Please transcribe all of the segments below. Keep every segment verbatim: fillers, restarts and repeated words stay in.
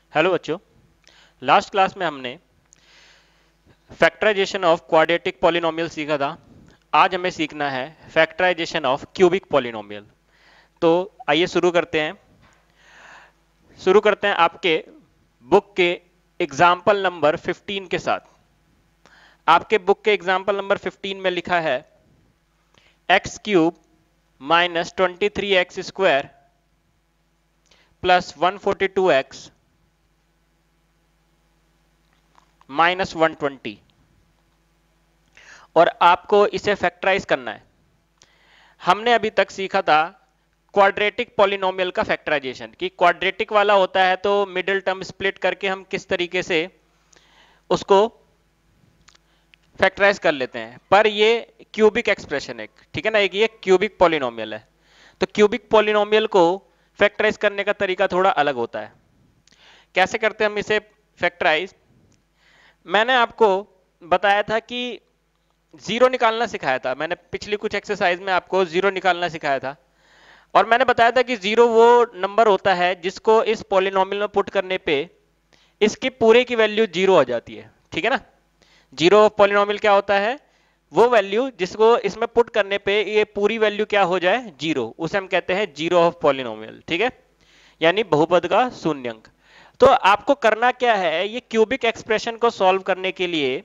Hello बच्चों, last class में हमने फैक्टराइजेशन ऑफ क्वाड्रेटिक पॉलिनोमियल सीखा था। आज हमें सीखना है फैक्टराइजेशन ऑफ क्यूबिक पॉलिनोमियल। तो आइए शुरू करते हैं शुरू करते हैं आपके बुक के एग्जाम्पल नंबर फिफ्टीन के साथ। आपके बुक के एग्जाम्पल नंबर फिफ्टीन में लिखा है x cube minus twenty three x square plus one forty two x minus one twenty, और आपको इसे फैक्टराइज करना है। हमने अभी तक सीखा था क्वाड्रेटिक पॉलिनोमियल का फैक्टराइजेशन, कि क्वाड्रेटिक वाला होता है तो मिडिल टर्म स्प्लिट करके हम किस तरीके से उसको फैक्टराइज कर लेते हैं। पर ये क्यूबिक एक्सप्रेशन है, ठीक है ना, एक ये क्यूबिक पॉलिनोमियल है। तो क्यूबिक पॉलिनोमियल को फैक्टराइज करने का तरीका थोड़ा अलग होता है। कैसे करते हैं हम इसे फैक्टराइज? मैंने आपको बताया था कि जीरो निकालना सिखाया था। मैंने पिछली कुछ एक्सरसाइज में आपको जीरो निकालना सिखाया था, और मैंने बताया था कि जीरो वो नंबर होता है जिसको इस पॉलिनोमियल में पुट करने पे इसकी पूरे की वैल्यू जीरो हो जाती है, ठीक है ना। जीरो ऑफ पॉलिनोमियल क्या होता है? वो वैल्यू जिसको इसमें पुट करने पे ये पूरी वैल्यू क्या हो जाए, जीरो, उसे हम कहते हैं जीरो ऑफ पॉलिनोमियल, ठीक है, यानी बहुपद का शून्यंक। तो आपको करना क्या है, ये क्यूबिक एक्सप्रेशन को सॉल्व करने के लिए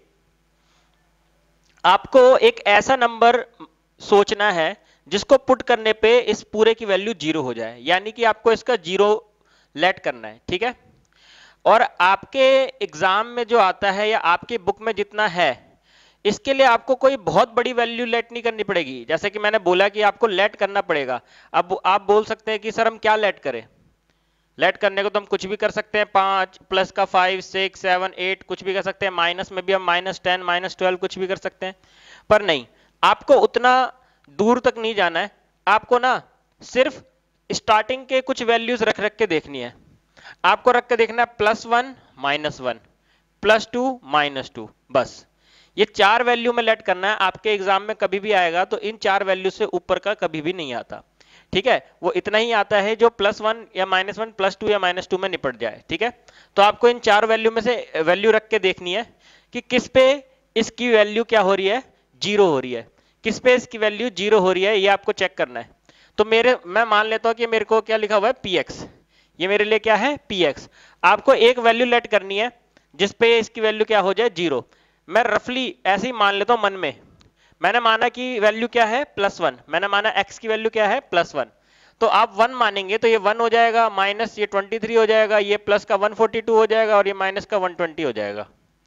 आपको एक ऐसा नंबर सोचना है जिसको पुट करने पे इस पूरे की वैल्यू जीरो हो जाए, यानी कि आपको इसका जीरो लेट करना है, ठीक है। और आपके एग्जाम में जो आता है या आपकी बुक में जितना है, इसके लिए आपको कोई बहुत बड़ी वैल्यू लेट नहीं करनी पड़ेगी। जैसे कि मैंने बोला कि आपको लेट करना पड़ेगा। अब आप बोल सकते हैं कि सर हम क्या लेट करें? लेट करने को तो हम कुछ भी कर सकते हैं, पांच प्लस का फाइव सिक्स सेवन एट कुछ भी कर सकते हैं, माइनस में भी हम माइनस टेन माइनस ट्वेल्व कुछ भी कर सकते हैं। पर नहीं, आपको उतना दूर तक नहीं जाना है। आपको ना सिर्फ स्टार्टिंग के कुछ वैल्यूज रख रख के देखनी है। आपको रख के देखना है plus one minus one plus two minus two, बस ये चार वैल्यू में लेट करना है। आपके एग्जाम में कभी भी आएगा तो इन चार वैल्यू से ऊपर का कभी भी नहीं आता, ठीक है। वो इतना ही आता है जो प्लस वन या माइनस वन प्लस टू या माइनस टू में निपट जाए, ठीक है। तो आपको इन चार वैल्यू में से वैल्यू रख के देखनी है कि किस पे इसकी वैल्यू क्या हो रही है, जीरो हो रही है, किस पे इसकी वैल्यू जीरो हो रही है, ये आपको चेक करना है। तो मेरे मैं मान लेता हूं कि मेरे को क्या लिखा हुआ है, पी एक्स। ये मेरे लिए क्या है, पी एक्स। आपको एक वैल्यू लेट करनी है जिसपे इसकी वैल्यू क्या हो जाए, जीरो। मैं रफली ऐसे ही मान लेता हूं मन में। मैंने माना कि वैल्यू क्या है, प्लस वन। मैंने माना एक्स की वैल्यू क्या है, प्लस वन। तो आप वन मानेंगे तो ये वन हो जाएगा, माइनस ये ट्वेंटी थ्री हो जाएगा, ये प्लस का वन फोर्टी टू हो जाएगा, और ये माइनस का वन ट्वेंटी हो जाएगा।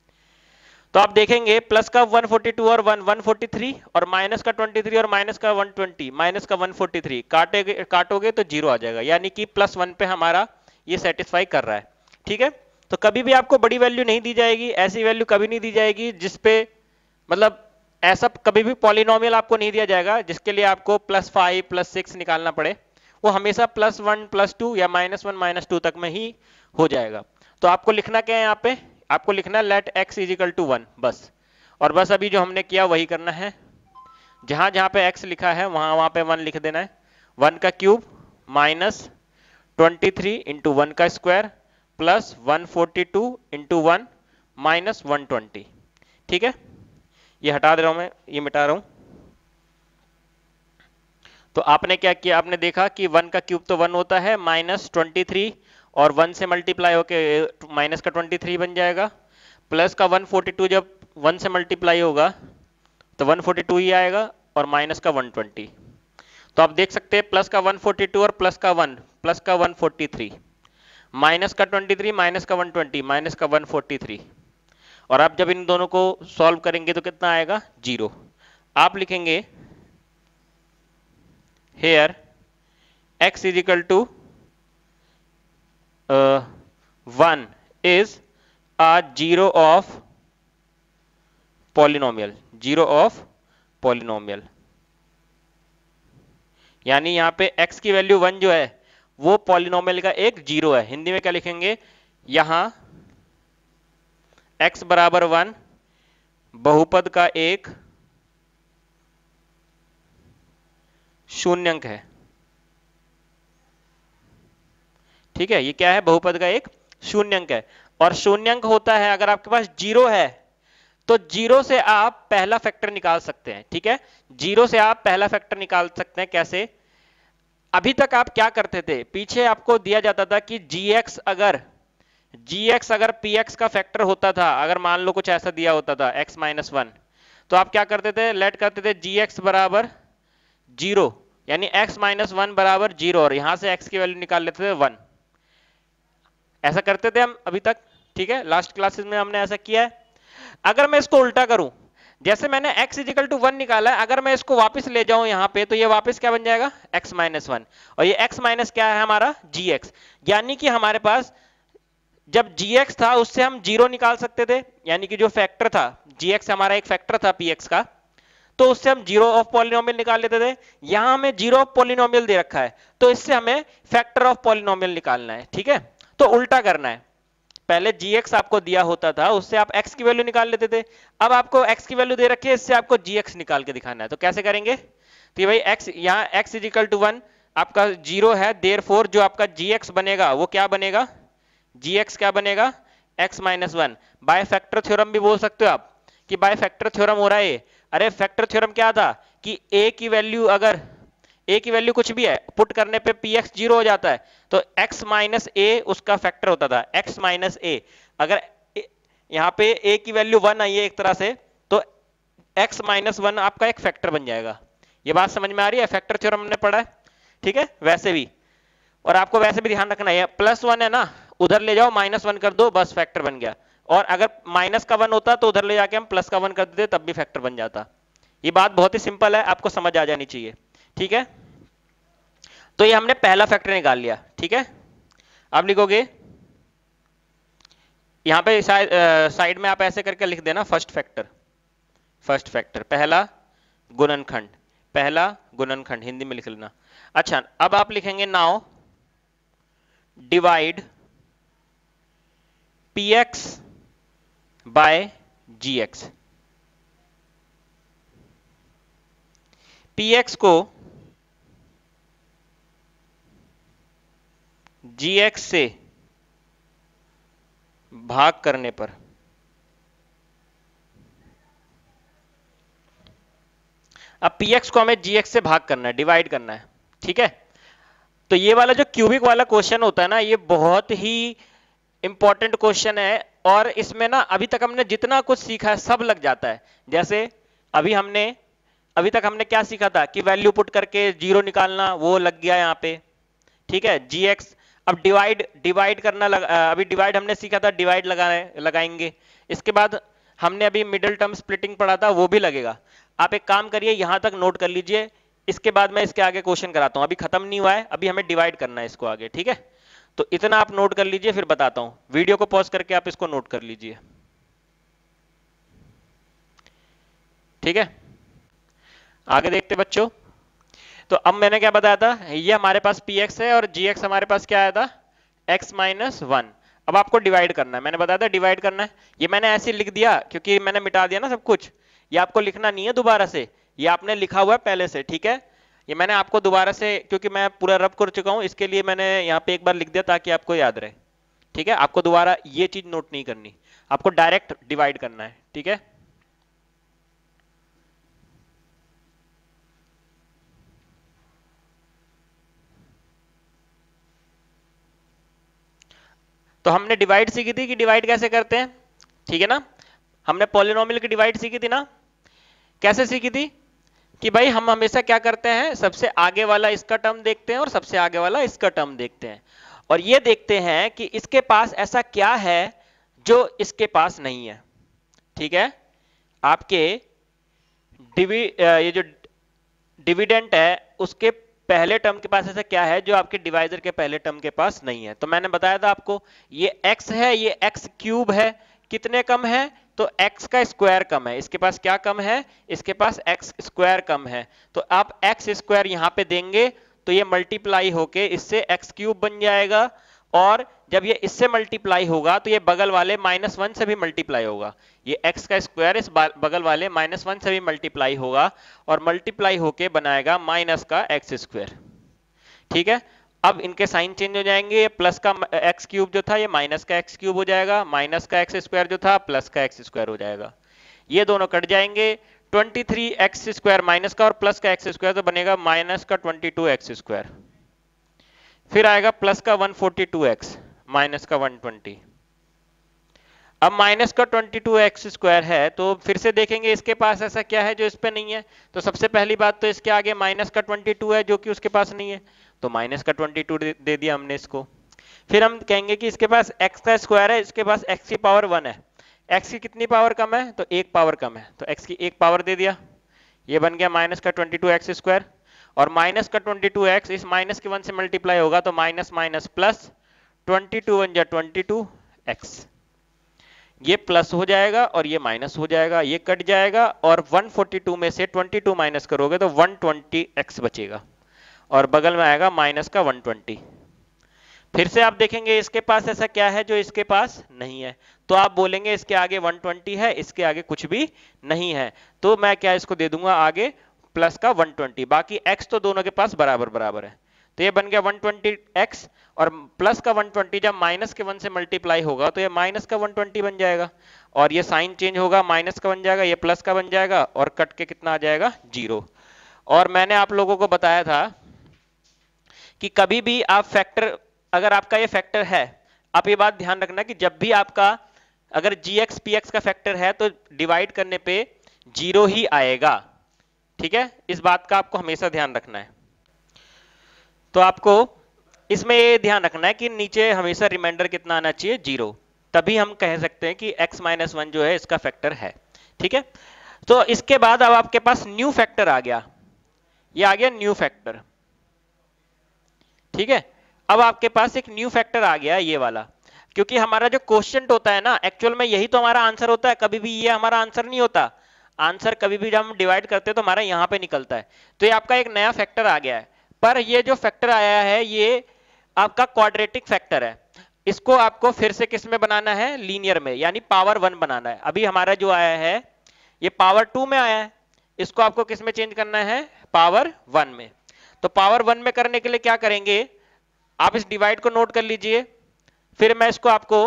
तो आप देखेंगे प्लस का वन फोर्टी टू और वन वन फोर्टी थ्री, और माइनस का ट्वेंटी थ्री और माइनस का वन ट्वेंटी, माइनस का वन फोर्टी थ्री काटेगे काटोगे तो जीरो आ जाएगा, यानी कि प्लस वन पे हमारा ये सेटिस्फाई कर रहा है, ठीक है। तो कभी भी आपको बड़ी वैल्यू नहीं दी जाएगी, ऐसी वैल्यू कभी नहीं दी जाएगी जिसपे मतलब ऐसा कभी भी पॉलिनोमियल आपको नहीं दिया जाएगा जिसके लिए आपको प्लस फाइव प्लस सिक्स निकालना पड़े। वो हमेशा प्लस वन प्लस टू या माइनस वन माइनस टू तक में ही हो जाएगा। तो आपको लिखना क्या है यहाँ पे, आपको लिखना है let x is equal to one, बस। और बस अभी जो हमने किया वही करना है। जहां जहां पे एक्स लिखा है वहां वहां पे वन लिख देना है। वन का cube minus twenty three into one का square plus one forty two into one minus one twenty, ठीक है। ये हटा दे रहा हूं मैं, ये मिटा रहा हूं। तो आपने क्या किया, आपने देखा कि वन का क्यूब तो वन होता है, माइनस ट्वेंटी थ्री और वन से मल्टीप्लाई होके माइनस का ट्वेंटी थ्री बन जाएगा, प्लस का वन फोर्टी टू जब वन से मल्टीप्लाई होगा तो वन फोर्टी टू ही आएगा, और माइनस का वन ट्वेंटी। तो आप देख सकते हैं प्लस का वन फोर्टी टू और प्लस का वन, प्लस का वन फोर्टी थ्री, माइनस का ट्वेंटी थ्री माइनस का वन ट्वेंटी, माइनस का वन फोर्टी थ्री। और आप जब इन दोनों को सॉल्व करेंगे तो कितना आएगा, जीरो। आप लिखेंगे here x is equal to uh, one is a zero of polynomial, zero of polynomial। यानी यहाँ पे x की वैल्यू वन जो है वो पॉलिनोमियल का एक जीरो है। हिंदी में क्या लिखेंगे, यहां x बराबर वन बहुपद का एक शून्यंक है, ठीक है। ये क्या है, बहुपद का एक शून्यंक है, और शून्यंक होता है अगर आपके पास जीरो है तो जीरो से आप पहला फैक्टर निकाल सकते हैं। ठीक है, जीरो से आप पहला फैक्टर निकाल सकते हैं। कैसे? अभी तक आप क्या करते थे, पीछे आपको दिया जाता था कि gx अगर gx अगर px का फैक्टर होता था, अगर मान लो कुछ ऐसा दिया होता था x माइनस वन, तो आप क्या करते थे, लेट करते थे gx बराबर जीरो, यानी x माइनस वन बराबर जीरो, और यहां से x की वैल्यू निकाल लेते थे वन। ऐसा करते थे हम अभी तक। ठीक है, लास्ट क्लासेस में हमने ऐसा किया है। अगर मैं इसको उल्टा करूं, जैसे मैंने x इजिकल टू वन निकाला है, अगर मैं इसको वापस ले जाऊं यहां पे, तो ये वापस क्या बन जाएगा, x माइनस वन, और ये x माइनस क्या है हमारा gx, यानी कि हमारे पास जब gx था उससे हम जीरो निकाल सकते थे, यानी कि जो फैक्टर था gx हमारा एक फैक्टर था px का, तो उससे हम जीरो ऑफ पॉलिनोमियल निकाल लेते थे। यहां हमें जीरो ऑफ पॉलिनोमियल दे रखा है, तो इससे हमें फैक्टर ऑफ पॉलिनोमियल निकालना है। ठीक है, तो उल्टा करना है, पहले gx आपको दिया होता था, उससे आप x की वैल्यू निकाल लेते थे, अब आपको x की वैल्यू दे रखी है, इससे आपको gx निकाल के दिखाना है। तो कैसे करेंगे, तो भाई x यहाँ x is equal to one आपका जीरो है, देयरफॉर जो आपका gx बनेगा वो क्या बनेगा, gx क्या बनेगा, x minus one. By factor theorem भी बोल सकते हो आप कि बाय फैक्टर थ्योरम हो रहा है। अरे फैक्टर थ्योरम क्या था कि a की वैल्यू अगर a की वैल्यू कुछ भी है, पुट करने पे px जीरो हो जाता है, तो x माइनस ए उसका फैक्टर होता था, x माइनस ए। अगर यहाँ पे a की वैल्यू वन आई है एक तरह से, तो x माइनस वन आपका एक फैक्टर बन जाएगा। ये बात समझ में आ रही है, फैक्टर थ्योरम हमने पढ़ा है। ठीक है, वैसे भी, और आपको वैसे भी ध्यान रखना है, प्लस वन है ना, उधर ले जाओ माइनस वन कर दो, बस फैक्टर बन गया। और अगर माइनस का वन होता तो उधर ले जाके हम प्लस का वन कर देते, तब भी फैक्टर बन जाता। ये बात बहुत ही सिंपल है, आपको समझ आ जानी चाहिए। ठीक है, तो ये हमने पहला फैक्टर निकाल लिया। ठीक है, अब लिखोगे यहां पे साइड में आप ऐसे करके लिख देना, फर्स्ट फैक्टर, फर्स्ट फैक्टर पहला गुणनखंड, पहला गुणनखंड हिंदी में लिख लेना। अच्छा, अब आप लिखेंगे now divide px by gx। px को gx से भाग करने पर अब px को हमें gx से भाग करना है, डिवाइड करना है। ठीक है, तो ये वाला जो क्यूबिक वाला क्वेश्चन होता है ना, ये बहुत ही इंपॉर्टेंट क्वेश्चन है, और इसमें ना अभी तक हमने जितना कुछ सीखा है सब लग जाता है। जैसे अभी हमने अभी तक हमने क्या सीखा था कि वैल्यू पुट करके जीरो निकालना, वो लग गया यहाँ पे। ठीक है, gx। अब डिवाइड डिवाइड करना लग, अभी डिवाइड हमने सीखा था, डिवाइड लगाए लगाएंगे। इसके बाद हमने अभी मिडिल टर्म स्प्लिटिंग पढ़ा था, वो भी लगेगा। आप एक काम करिए, यहां तक नोट कर लीजिए, इसके बाद मैं इसके आगे क्वेश्चन कराता हूं। अभी खत्म नहीं हुआ है, अभी हमें डिवाइड करना है इसको आगे। ठीक है, तो इतना आप नोट कर लीजिए, फिर बताता हूं। वीडियो को पॉज करके आप इसको नोट कर लीजिए। ठीक है, आगे देखते बच्चों। तो अब मैंने क्या बताया था, ये हमारे पास px है और gx हमारे पास क्या आया था, x माइनस वन। अब आपको डिवाइड करना है, मैंने बताया था डिवाइड करना है। ये मैंने ऐसे लिख दिया क्योंकि मैंने मिटा दिया ना सब कुछ, ये आपको लिखना नहीं है दोबारा से, ये आपने लिखा हुआ है पहले से। ठीक है, ये मैंने आपको दोबारा से, क्योंकि मैं पूरा रब कर चुका हूं, इसके लिए मैंने यहाँ पे एक बार लिख दिया ताकि आपको याद रहे। ठीक है, आपको दोबारा ये चीज नोट नहीं करनी, आपको डायरेक्ट डिवाइड करना है। ठीक है, तो हमने डिवाइड सीखी थी कि डिवाइड कैसे करते हैं। ठीक है ना, हमने पॉलिनोमियल की डिवाइड सीखी थी ना, कैसे सीखी थी कि भाई हम हमेशा क्या करते हैं, सबसे आगे वाला इसका टर्म देखते हैं और सबसे आगे वाला इसका टर्म देखते हैं, और ये देखते हैं कि इसके पास ऐसा क्या है जो इसके पास नहीं है। ठीक है, आपके डिवि ये जो डिविडेंट है उसके पहले टर्म के पास ऐसा क्या है जो आपके डिवाइजर के पहले टर्म के पास नहीं है। तो मैंने बताया था आपको, ये x है, ये x क्यूब है, कितने कम है, तो x का स्क्वायर कम है। इसके पास क्या कम है, इसके पास x स्क्वायर कम है। तो आप x स्क्वायर यहां पे देंगे तो ये मल्टीप्लाई होके इससे x क्यूब बन जाएगा, और जब ये इससे मल्टीप्लाई होगा तो ये बगल वाले माइनस वन से भी मल्टीप्लाई होगा। ये x का स्क्वायर इस बगल वाले माइनस वन से भी मल्टीप्लाई होगा, और मल्टीप्लाई होके बनाएगा माइनस का एक्स स्क्वायर। ठीक है, अब इनके साइन चेंज हो जाएंगे, ये प्लस का एक्स क्यूब जो था ये माइनस का एक्स क्यूब हो जाएगा, माइनस का एक्स स्क्वायर जो था प्लस का एक्स स्क्वायर हो जाएगा, ये दोनों कट जाएंगे। Twenty three x square minus का और प्लस का एक्स स्क्वायर तो बनेगा माइनस का ट्वेंटी टू एक्स स्क्वायर, फिर आएगा प्लस का one forty two x minus का वन ट्वेंटी। अब माइनस का ट्वेंटी टू एक्स स्क्वायर है तो फिर से देखेंगे इसके पास ऐसा क्या है जो इस पे नहीं है। तो सबसे पहली बात तो इसके आगे माइनस का ट्वेंटी टू है जो कि उसके पास नहीं है, तो माइनस का ट्वेंटी टू दे, दे दिया हमने इसको। फिर हम कहेंगे कि इसके पास x का स्क्वायर है, इसके पास x की पावर वन है, x की कितनी पावर कम है तो एक पावर कम है, तो x की एक पावर दे दिया, ये बन गया माइनस का ट्वेंटी टू एक्स स्क्वायर। और माइनस का ट्वेंटी टू एक्स इस माइनस के वन से मल्टीप्लाई होगा तो minus minus plus, twenty two one जा ट्वेंटी टू एक्स, ये प्लस हो जाएगा और ये माइनस हो जाएगा, ये कट जाएगा और वन फोर्टी टू में से ट्वेंटी टू माइनस करोगे तो वन ट्वेंटी एक्स बचेगा और बगल में आएगा माइनस का वन ट्वेंटी। फिर से आप देखेंगे इसके पास ऐसा क्या है जो इसके पास नहीं है, तो आप बोलेंगे इसके आगे वन ट्वेंटी है, इसके आगे कुछ भी नहीं है, तो मैं क्या इसको दे दूंगा आगे प्लस का वन ट्वेंटी, बाकी x तो दोनों के पास बराबर बराबर है, तो ये बन गया वन ट्वेंटी एक्स और प्लस का वन ट्वेंटी जब माइनस के वन से मल्टीप्लाई होगा तो ये माइनस का वन ट्वेंटी बन जाएगा और ये साइन चेंज होगा, माइनस का बन जाएगा, ये प्लस का बन जाएगा और कट के कितना आ जाएगा जीरो। और मैंने आप लोगों को बताया था कि कभी भी आप फैक्टर, अगर आपका ये फैक्टर है, आप ये बात ध्यान रखना कि जब भी आपका अगर जी एक्स पी एक्स का फैक्टर है तो डिवाइड करने पे जीरो ही आएगा, ठीक है, इस बात का आपको हमेशा ध्यान रखना है। तो आपको इसमें ये ध्यान रखना है कि नीचे हमेशा रिमाइंडर कितना आना चाहिए, जीरो, तभी हम कह सकते हैं कि x माइनस वन जो है इसका फैक्टर है, ठीक है। तो इसके बाद अब आपके पास न्यू फैक्टर आ गया, ये आ गया न्यू फैक्टर, ठीक है। अब आपके पास एक न्यू फैक्टर आ गया ये वाला, क्योंकि हमारा जो क्वोशिएंट होता है ना एक्चुअल में यही तो हमारा आंसर होता है, कभी भी ये हमारा आंसर नहीं होता, आंसर कभी भी जब हम डिवाइड करते हैं तो हमारा यहां पे निकलता है। तो ये आपका एक नया फैक्टर आ गया है, पर ये जो फैक्टर आया है ये आपका क्वाड्रेटिक फैक्टर है, इसको आपको फिर से किस में बनाना है, लीनियर में, यानी पावर वन बनाना है। अभी हमारा जो आया है ये पावर टू में आया है, इसको आपको किस में चेंज करना है, पावर वन में। तो पावर वन में करने के लिए क्या करेंगे, आप इस डिवाइड को नोट कर लीजिए, फिर मैं इसको आपको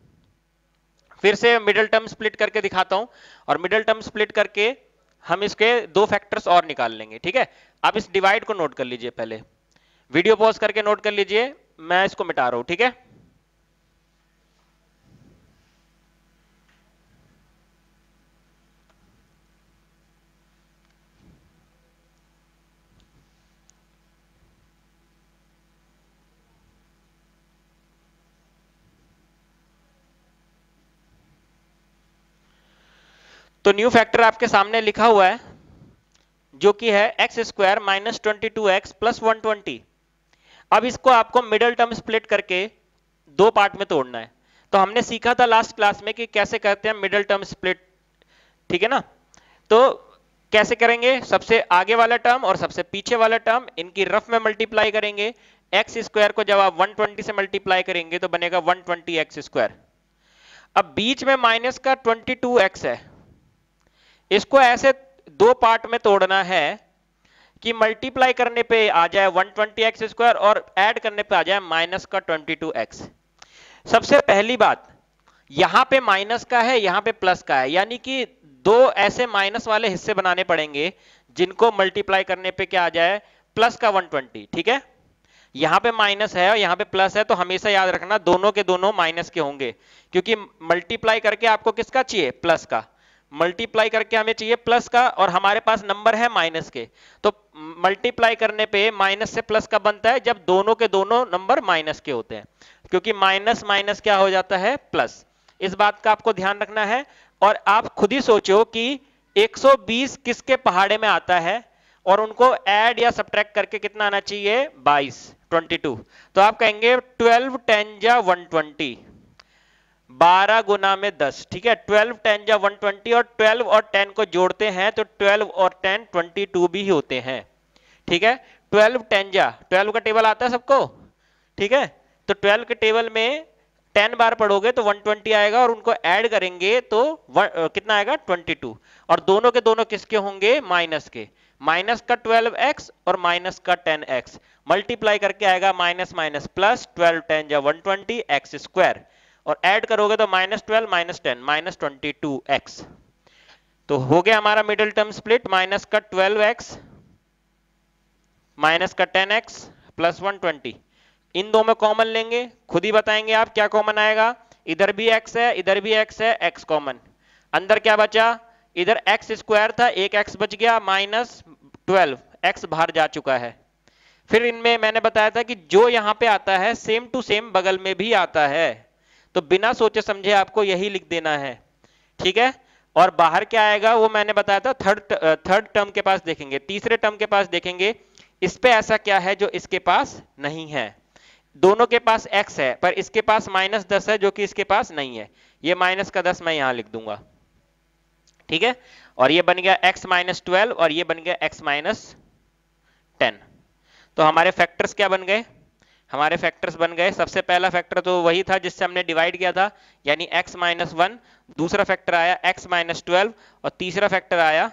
फिर से मिडिल टर्म स्प्लिट करके दिखाता हूं और मिडिल टर्म स्प्लिट करके हम इसके दो फैक्टर्स और निकाल लेंगे, ठीक है। आप इस डिवाइड को नोट कर लीजिए, पहले वीडियो पॉज करके नोट कर लीजिए, मैं इसको मिटा रहा हूं, ठीक है। तो न्यू फैक्टर आपके सामने लिखा हुआ है जो कि है x square minus twenty two x plus one twenty. अब इसको आपको मिडिल टर्म स्प्लिट करके दो पार्ट में तोड़ना है। तो हमने सीखा था लास्ट क्लास में कि कैसे करते हैं मिडिल टर्म स्प्लिट, ठीक है ना। तो कैसे करेंगे, सबसे आगे वाला टर्म और सबसे पीछे वाला टर्म इनकी रफ में मल्टीप्लाई करेंगे, एक्स स्क्वायर को जब आप वन ट्वेंटी से मल्टीप्लाई करेंगे तो बनेगा वन ट्वेंटी एक्स स्क्वायर। अब बीच में माइनस का ट्वेंटी टू एक्स है, इसको ऐसे दो पार्ट में तोड़ना है कि मल्टीप्लाई करने पे आ जाए वन ट्वेंटी एक्स स्क्वायर और ऐड करने पे आ जाए माइनस का ट्वेंटी टू एक्स। सबसे पहली बात, यहां पे माइनस का है यहां पे प्लस का है, यानी कि दो ऐसे माइनस वाले हिस्से बनाने पड़ेंगे जिनको मल्टीप्लाई करने पे क्या आ जाए, प्लस का वन ट्वेंटी, ठीक है। यहां पे माइनस है और यहां पे प्लस है, तो हमेशा याद रखना दोनों के दोनों माइनस के होंगे, क्योंकि मल्टीप्लाई करके आपको किसका चाहिए, प्लस का, मल्टीप्लाई करके हमें चाहिए प्लस का और हमारे पास नंबर है माइनस के। तो मल्टीप्लाई करने पे माइनस से प्लस का बनता है जब दोनों के दोनों नंबर माइनस के होते हैं, क्योंकि माइनस माइनस क्या हो जाता है, प्लस। इस बात का आपको ध्यान रखना है। और आप खुद ही सोचो कि एक सौ बीस किसके पहाड़े में आता है और उनको ऐड या सब्ट्रैक्ट करके कितना आना चाहिए, बाईस, बाईस। तो आप कहेंगे ट्वेल्व टेन जा वन ट्वेंटी, बारह गुना में दस, ठीक है। ट्वेल्व टेन जा वन ट्वेंटी और ट्वेल्व और टेन को जोड़ते हैं तो ट्वेल्व और टेन ट्वेंटी टू भी होते हैं, ठीक है। ट्वेल्व टेन जा, ट्वेल्व का टेबल आता है सबको, ठीक है। तो ट्वेल्व के टेबल में टेन बार पढ़ोगे तो वन ट्वेंटी आएगा और उनको ऐड करेंगे तो वन, कितना आएगा, ट्वेंटी टू। और दोनों के दोनों किसके होंगे, माइनस के। माइनस का ट्वेल्व एक्स और माइनस का टेन एक्स मल्टीप्लाई करके आएगा minus minus plus, twelve ten या वन ट्वेंटी एक्स स्क्वायर, और ऐड करोगे तो minus twelve minus ten minus twenty two x. तो हो गया हमारा मिडिल टर्म स्प्लिट, माइनस का ट्वेल्व एक्स माइनस का ten x plus one twenty. इन दो में कॉमन लेंगे, खुद ही बताएंगे आप क्या कॉमन आएगा। इधर भी x है इधर भी x है, x कॉमन, अंदर क्या बचा, इधर x स्क्वायर था, एक x बच गया, माइनस ट्वेल्व, x बाहर जा चुका है। फिर इनमें मैंने बताया था कि जो यहां पे आता है सेम टू सेम बगल में भी आता है, तो बिना सोचे समझे आपको यही लिख देना है, ठीक है। और बाहर क्या आएगा वो मैंने बताया था, थर्ड थर्ड टर्म के पास देखेंगे, तीसरे टर्म के पास देखेंगे, इस पे ऐसा क्या है जो इसके पास नहीं है। दोनों के पास x है पर इसके पास माइनस दस है जो कि इसके पास नहीं है, ये माइनस का दस मैं यहां लिख दूंगा, ठीक है। और ये बन गया x माइनस ट्वेल्व और ये बन गया x माइनस टेन। तो हमारे फैक्टर्स क्या बन गए, हमारे फैक्टर्स बन गए, सबसे पहला फैक्टर तो वही था जिससे हमने डिवाइड किया था, यानी x माइनस वन, दूसरा फैक्टर आया x माइनस ट्वेल्व और तीसरा फैक्टर आया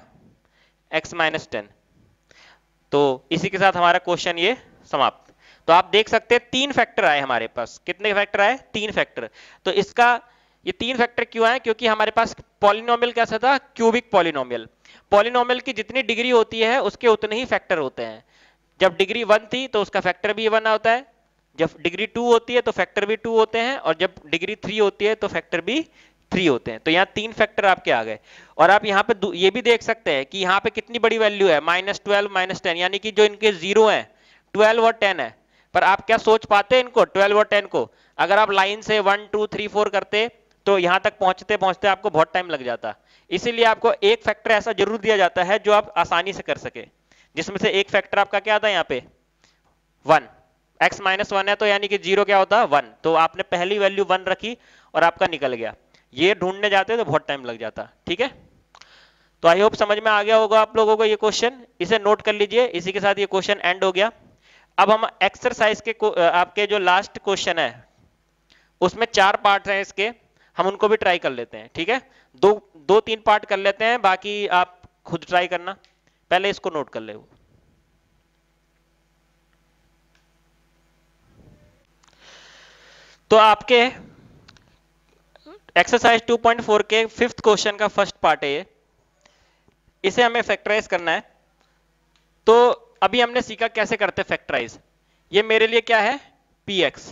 x माइनस टेन। तो इसी के साथ हमारा क्वेश्चन ये समाप्त। तो आप देख सकते हैं तीन फैक्टर आए हमारे पास, कितने फैक्टर आए, तीन फैक्टर। तो इसका ये तीन फैक्टर क्यों आए, क्योंकि हमारे पास पॉलिनोमियल कैसा था, क्यूबिक पॉलिनोमियल। पॉलिनोमियल की जितनी डिग्री होती है उसके उतने ही फैक्टर होते हैं। जब डिग्री वन थी तो उसका फैक्टर भी वन होता है, जब डिग्री टू होती है तो फैक्टर भी टू होते हैं, और जब डिग्री थ्री होती है तो फैक्टर भी थ्री होते हैं। तो यहाँ तीन फैक्टर आपके आ गए। और आप यहाँ पे ये भी देख सकते हैं कि यहाँ पे कितनी बड़ी वैल्यू है, माइनस ट्वेल्व माइनस टेन, यानी कि जो इनके जीरो है ट्वेल्व और टेन है। पर आप क्या सोच पाते इनको ट्वेल्व और टेन को, अगर आप लाइन से वन टू थ्री फोर करते तो यहां तक पहुंचते पहुंचते आपको बहुत टाइम लग जाता। इसीलिए आपको एक फैक्टर ऐसा जरूर दिया जाता है जो आप आसानी से कर सके, जिसमें से एक फैक्टर आपका क्या था यहाँ पे वन, x माइनस वन है तो यानी कि जीरो क्या होता है वन, तो आपने पहली वैल्यू वन रखी और आपका निकल गया। ये ढूंढने जाते तो बहुत टाइम लग जाता, ठीक है। तो आई होप समझ में आ गया होगा आप लोगों को ये क्वेश्चन, इसे नोट कर लीजिए। इसी के साथ ये क्वेश्चन एंड हो गया। अब हम एक्सरसाइज के आपके जो लास्ट क्वेश्चन है उसमें चार पार्ट हैं इसके, हम उनको भी ट्राई कर लेते हैं, ठीक है। दो दो तीन पार्ट कर लेते हैं, बाकी आप खुद ट्राई करना। पहले इसको नोट कर ले। तो आपके एक्सरसाइज टू पॉइंट फोर के फिफ्थ क्वेश्चन का फर्स्ट पार्ट है ये, इसे हमें फैक्टराइज करना है। तो अभी हमने सीखा कैसे करते फैक्टराइज। ये मेरे लिए क्या है px,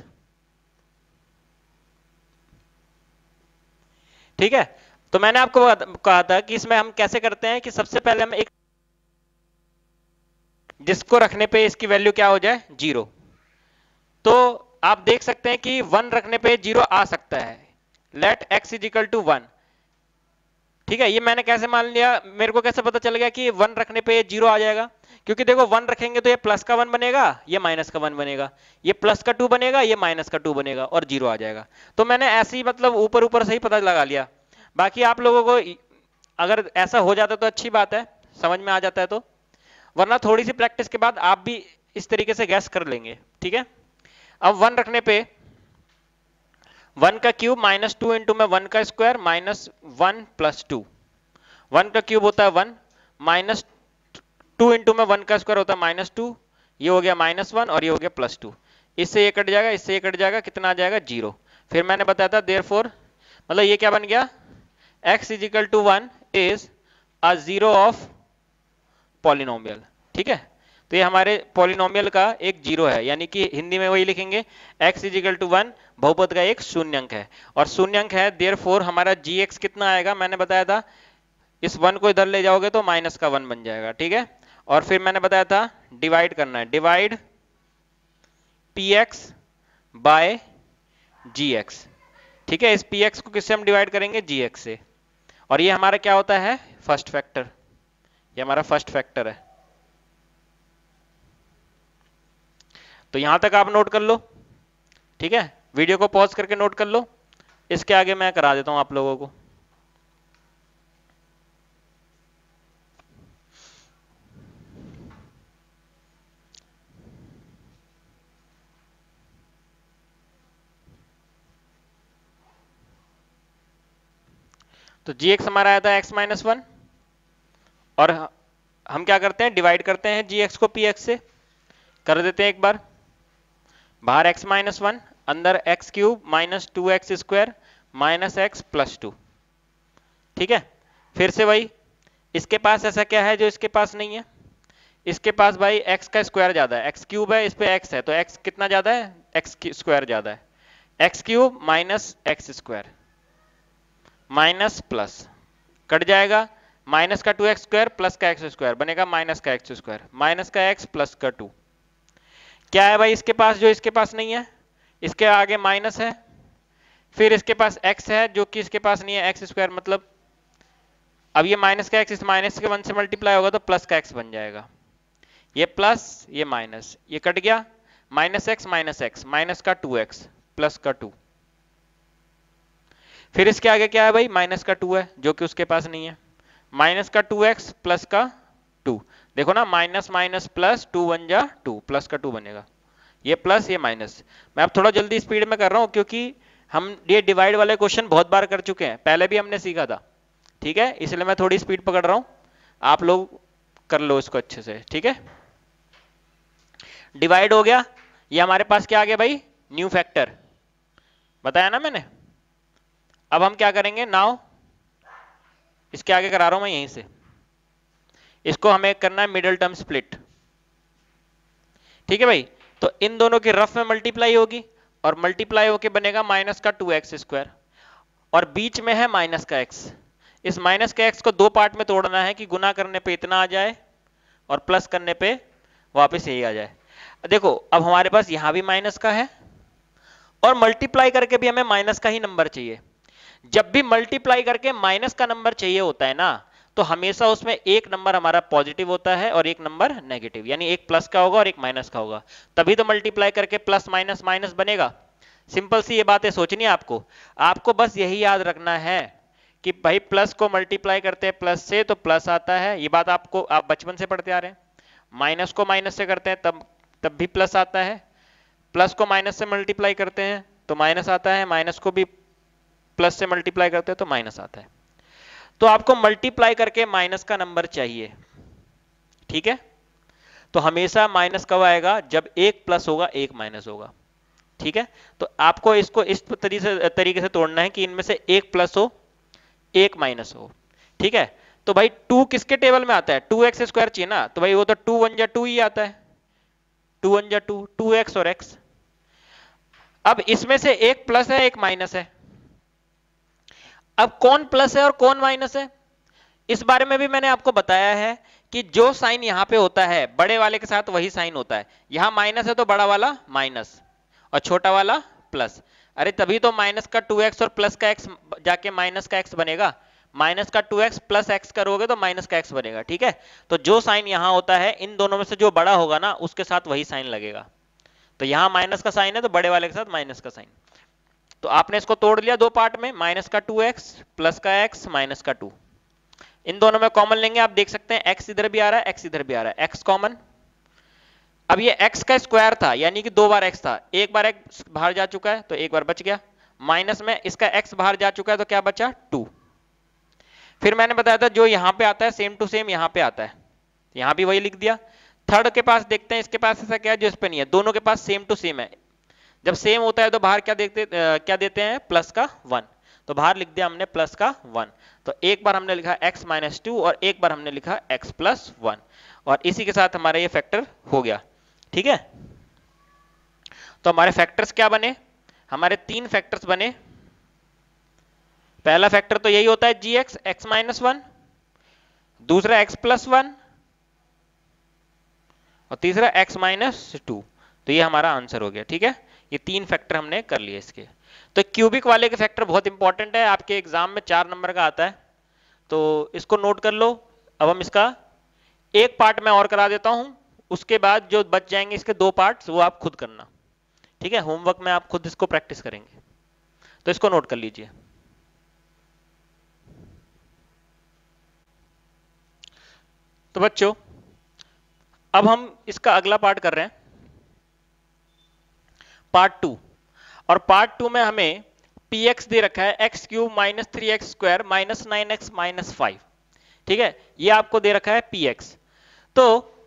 ठीक है। तो मैंने आपको कहा था कि इसमें हम कैसे करते हैं कि सबसे पहले हम एक जिसको रखने पे इसकी वैल्यू क्या हो जाए जीरो। तो आप देख सकते हैं कि वन रखने पे जीरो आ सकता है, let x is equal to one, ठीक है। ये मैंने कैसे मान लिया, मेरे को कैसे पता चल गया कि वन रखने पे जीरो आ जाएगा, क्योंकि देखो वन रखेंगे तो ये प्लस का वन बनेगा, ये माइनस का वन बनेगा, ये प्लस का टू बनेगा, ये माइनस का टू बनेगा और जीरो आ जाएगा। तो मैंने ऐसे ही मतलब ऊपर ऊपर से ही पता लगा लिया। बाकी आप लोगों को अगर ऐसा हो जाता तो अच्छी बात है, समझ में आ जाता है तो, वरना थोड़ी सी प्रैक्टिस के बाद आप भी इस तरीके से गैस कर लेंगे, ठीक है। अब वन रखने पे वन का क्यूब माइनस टू इंटू में वन का square minus one plus two, one का क्यूब होता है वन, माइनस टू इंटू में वन का स्क्वायर होता है माइनस टू, ये हो गया माइनस वन और ये हो गया प्लस टू। इससे ये कट जाएगा, इससे ये कट जाएगा, कितना आ जाएगा जीरो। फिर मैंने बताया था देयरफॉर, मतलब ये क्या बन गया, x is equal to one is a zero of polynomial, ठीक है। तो ये हमारे पॉलिनोमियल का एक जीरो है, यानी कि हिंदी में वही लिखेंगे x is equal to one, बहुपद का एक शून्यंक है और शून्यंक है, देयरफॉर हमारा gx कितना आएगा, मैंने बताया था इस वन को इधर ले जाओगे तो माइनस का वन बन जाएगा, ठीक है। और फिर मैंने बताया था डिवाइड करना है, डिवाइड px बाय gx, ठीक है। इस px को किससे हम डिवाइड करेंगे, gx से, और ये हमारा क्या होता है फर्स्ट फैक्टर, ये हमारा फर्स्ट फैक्टर है। तो यहां तक आप नोट कर लो, ठीक है। वीडियो को पॉज करके नोट कर लो, इसके आगे मैं करा देता हूं आप लोगों को। तो gx हमारा आया था x माइनस वन और हम क्या करते हैं, डिवाइड करते हैं जी एक्स को पी एक्स से, कर देते हैं एक बार, बाहर एक्स माइनस वन, अंदर x cube minus two x square minus x plus two. ठीक है, फिर से वही, इसके पास ऐसा क्या है जो इसके पास नहीं है, इसके पास भाई एक्स का स्क्वायर ज्यादा है, एक्स क्यूब है, इस पे एक्स है, तो एक्स कितना ज्यादा है, एक्स स्क्वायर ज्यादा है, x cube minus x square minus plus, cut जाएगा, माइनस का टू एक्स स्क्वायर प्लस का एक्स स्क्वायर बनेगा माइनस का एक्स स्क्वायर, माइनस का एक्स प्लस का टू। क्या है भाई इसके पास जो इसके पास नहीं है, इसके आगे माइनस है, फिर इसके पास x है जो कि इसके पास नहीं है, एक्स स्क्वायर, मतलब अब ये माइनस का x इस माइनस के वन से मल्टीप्लाई होगा तो प्लस का x बन जाएगा, ये प्लस ये माइनस, ये कट गया, minus x minus x minus का टू एक्स प्लस का टू, फिर इसके आगे क्या है भाई, माइनस का टू है जो कि उसके पास नहीं है, माइनस का टू एक्स प्लस का टू, देखो ना minus minus plus two one जा टू, प्लस का टू बनेगा, ये प्लस ये माइनस। मैं अब थोड़ा जल्दी स्पीड में कर रहा हूं क्योंकि हम ये डिवाइड वाले क्वेश्चन बहुत बार कर चुके हैं, पहले भी हमने सीखा था। ठीक है, इसलिए मैं थोड़ी स्पीड पकड़ रहा हूं, आप लोग कर लो इसको अच्छे से। ठीक है, डिवाइड हो गया, ये हमारे पास क्या आ गया भाई, न्यू फैक्टर, बताया ना मैंने। अब हम क्या करेंगे, नाउ इसके आगे करा रहा हूं मैं यहीं से, इसको हमें करना है मिडिल टर्म स्प्लिट। ठीक है भाई, तो इन दोनों की रफ में मल्टीप्लाई होगी और मल्टीप्लाई होके बनेगा माइनस का टू एक्स स्क्वायर, और बीच में है माइनस का एक्स, इस माइनस के एक्स को दो पार्ट में तोड़ना है कि गुना करने पे इतना आ जाए और प्लस करने पे वापस यही आ जाए। देखो अब हमारे पास यहां भी माइनस का है और मल्टीप्लाई करके भी हमें माइनस का ही नंबर चाहिए। जब भी मल्टीप्लाई करके माइनस का नंबर चाहिए होता है ना, तो हमेशा उसमें एक नंबर हमारा पॉजिटिव होता है और एक नंबर नेगेटिव, यानी एक प्लस का होगा और एक माइनस का होगा, तभी तो मल्टीप्लाई करके प्लस माइनस माइनस बनेगा। सिंपल सी ये बातें सोचनी है आपको, आपको बस यही याद रखना है कि भाई प्लस को मल्टीप्लाई करते हैं प्लस से तो प्लस आता है, ये बात आपको आप बचपन से पढ़ते आ रहे हैं। माइनस को माइनस से करते हैं तब तब भी प्लस आता है, प्लस को माइनस से मल्टीप्लाई करते हैं तो माइनस आता है, माइनस को भी प्लस से मल्टीप्लाई करते हैं तो माइनस आता है। तो आपको मल्टीप्लाई करके माइनस का नंबर चाहिए। ठीक है, तो हमेशा माइनस कब आएगा, जब एक प्लस होगा एक माइनस होगा। ठीक है, तो आपको इसको इस तरीके से तरीके से तोड़ना है कि इनमें से एक प्लस हो एक माइनस हो। ठीक है, तो भाई टू किसके टेबल में आता है, टू एक्स स्क्वायर चाहिए ना, तो भाई वो तो टू वन जा टू ही आता है, टू वन जा टू, टू एक्स और एक्स। अब इसमें से एक प्लस है एक माइनस है, अब कौन प्लस है और कौन माइनस है, इस बारे में भी मैंने आपको बताया है कि जो साइन यहां पे होता है बड़े वाले के साथ वही साइन होता है। यहां माइनस है तो बड़ा वाला माइनस और छोटा वाला प्लस, अरे तभी तो माइनस का टू एक्स और प्लस का एक्स जाके माइनस का एक्स बनेगा, माइनस का टू एक्स प्लस एक्स करोगे तो माइनस का एक्स बनेगा। ठीक है, तो जो साइन यहां होता है इन दोनों में से जो बड़ा होगा ना उसके साथ वही साइन लगेगा। तो यहां माइनस का साइन है तो बड़े वाले के साथ माइनस का साइन। तो आपने इसको तोड़ लिया दो पार्ट में, माइनस का टू एक्स प्लस का एक्स माइनस का टू, इन दोनों में कॉमन लेंगे, आप देख सकते हैं एक्स इधर भी आ रहा है एक्स इधर भी आ रहा है, एक्स कॉमन। अब ये एक्स का स्क्वायर था यानी कि दो बार एक्स था, एक बार एक्स बाहर जा चुका है तो एक बार बच गया, माइनस में इसका एक्स बाहर जा चुका है तो क्या बचा, टू। फिर मैंने बताया था जो यहां पे आता है सेम टू सेम यहां पे आता है, यहां भी वही लिख दिया। थर्ड के पास देखते हैं, इसके पास ऐसा क्या है जो इस पे नहीं है, दोनों के पास सेम टू सेम है। जब सेम होता है तो बाहर क्या देखते आ, क्या देते हैं, प्लस का वन, तो बाहर लिख दिया हमने प्लस का वन। तो एक बार हमने लिखा x माइनस टू और एक बार हमने लिखा x प्लस वन, और इसी के साथ हमारा ये फैक्टर हो गया। ठीक है, तो हमारे फैक्टर्स क्या बने, हमारे तीन फैक्टर्स बने। पहला फैक्टर तो यही होता है g x, x minus one, दूसरा एक्स प्लस वन और तीसरा एक्स माइनस टू। तो ये हमारा आंसर हो गया। ठीक है, ये तीन फैक्टर हमने कर लिए इसके। तो क्यूबिक वाले के फैक्टर बहुत इंपॉर्टेंट है, आपके एग्जाम में चार नंबर का आता है, तो इसको नोट कर लो। अब हम इसका एक पार्ट में और करा देता हूं, उसके बाद जो बच जाएंगे इसके दो पार्ट्स वो आप खुद करना। ठीक है, होमवर्क में आप खुद इसको प्रैक्टिस करेंगे, तो इसको नोट कर लीजिए। तो बच्चों अब हम इसका अगला पार्ट कर रहे हैं, पार्ट टू। और पार्ट टू में हमें पी एक्स दे रखा है x cube minus three x square minus nine x minus five. ठीक है, ये आपको दे रखा है पी एक्स। तो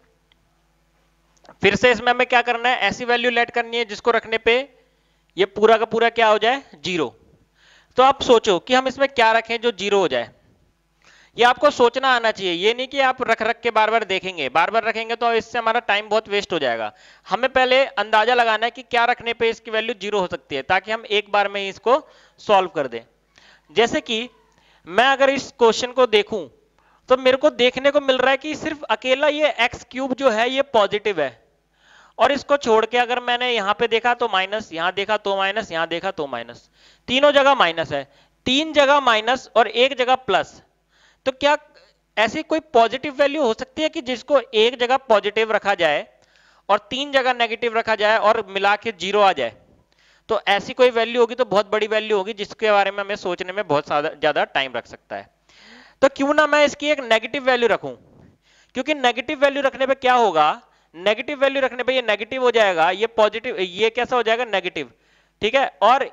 फिर से इसमें हमें क्या करना है, ऐसी वैल्यू लेट करनी है जिसको रखने पे ये पूरा का पूरा क्या हो जाए, जीरो। तो आप सोचो कि हम इसमें क्या रखें जो जीरो हो जाए। ये आपको सोचना आना चाहिए, ये नहीं कि आप रख रख के बार बार देखेंगे, बार बार रखेंगे तो इससे हमारा टाइम बहुत वेस्ट हो जाएगा। हमें पहले अंदाजा लगाना है कि क्या रखने पे इसकी वैल्यू जीरो हो सकती है, ताकि हम एक बार में ही इसको सॉल्व कर दें। जैसे कि मैं अगर इस क्वेश्चन को देखूं तो मेरे को देखने को मिल रहा है कि सिर्फ अकेला ये एक्स क्यूब जो है ये पॉजिटिव है, और इसको छोड़ के अगर मैंने यहां पे देखा तो माइनस, यहां देखा तो माइनस, यहां देखा तो माइनस, तीनों जगह माइनस है। तीन जगह माइनस और एक जगह प्लस, तो क्या ऐसी कोई पॉजिटिव वैल्यू हो सकती है कि जिसको एक जगह पॉजिटिव रखा जाए और तीन जगह नेगेटिव रखा जाए और मिला के जीरो आ जाए? तो ऐसी कोई वैल्यू होगी तो बहुत बड़ी वैल्यू होगी, जिसके बारे में हमें सोचने में बहुत ज्यादा टाइम रख सकता है। तो क्यों ना मैं इसकी एक नेगेटिव वैल्यू रखूं, क्योंकि नेगेटिव वैल्यू रखने पे क्या होगा, नेगेटिव वैल्यू रखने पे ये नेगेटिव हो जाएगा, ये पॉजिटिव, ये कैसा हो जाएगा, नेगेटिव। ठीक है, और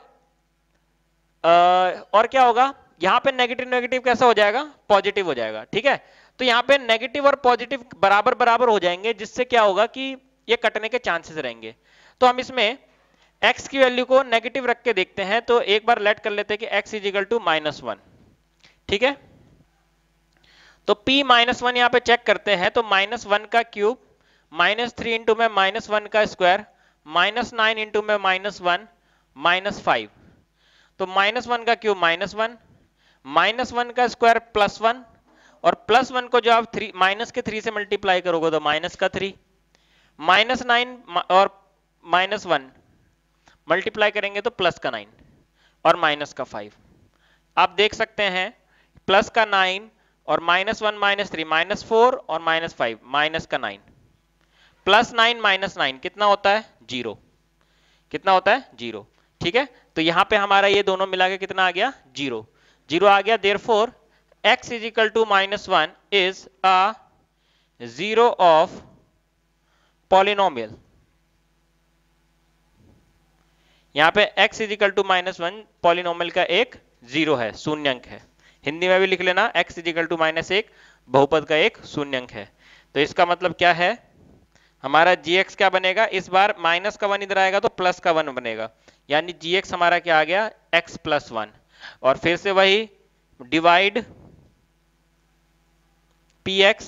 आ, और क्या होगा, यहां पे नेगेटिव नेगेटिव कैसा हो जाएगा, पॉजिटिव हो जाएगा। ठीक है, तो यहां पे नेगेटिव और पॉजिटिव बराबर बराबर हो जाएंगे, जिससे क्या होगा कि ये कटने के चांसेस रहेंगे। तो हम इसमें x की वैल्यू को नेगेटिव रख के देखते हैं। तो एक बार लेट कर लेते हैं कि x is equal to minus one. ठीक है, तो p माइनस वन यहां पे चेक करते हैं, तो माइनस वन का क्यूब, माइनस थ्री इंटू में माइनस वन का स्क्वायर, माइनस नाइन इंटू में माइनस वन, माइनस फाइव। तो माइनस वन का cube minus one, minus one का स्क्वायर प्लस वन, और प्लस वन को जो आप थ्री माइनस के थ्री से मल्टीप्लाई करोगे तो माइनस का थ्री, माइनस नाइन और माइनस वन मल्टीप्लाई करेंगे तो प्लस का नाइन, और माइनस का फाइव। आप देख सकते हैं प्लस का नाइन और minus one minus three minus four और माइनस फाइव माइनस का nine, plus nine minus nine कितना होता है, जीरो। कितना होता है, जीरो। ठीक है, तो यहां पे हमारा ये दोनों मिला के कितना आ गया, जीरो। जीरो आ गया, therefore x is equal to minus one is a zero of polynomial. यहां पे x is equal to minus one polynomial का एक जीरो है, शून्यंक है। हिंदी में भी लिख लेना, x is equal to minus एक बहुपद का एक शून्यंक है। तो इसका मतलब क्या है, हमारा gx क्या बनेगा, इस बार माइनस का वन इधर आएगा तो प्लस का वन बनेगा, यानी gx हमारा क्या आ गया, x प्लस वन। और फिर से वही डिवाइड px